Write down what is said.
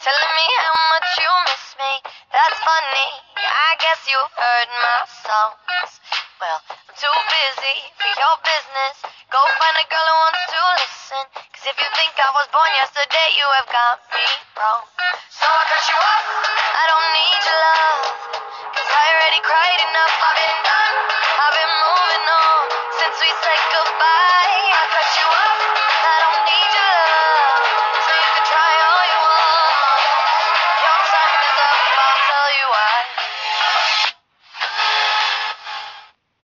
telling me how much you miss me. That's funny, I guess you heard my songs. Well, I'm too busy for your business. Go find a girl who wants to listen. Cause if you think I was born yesterday, you have got me wrong. So I cut you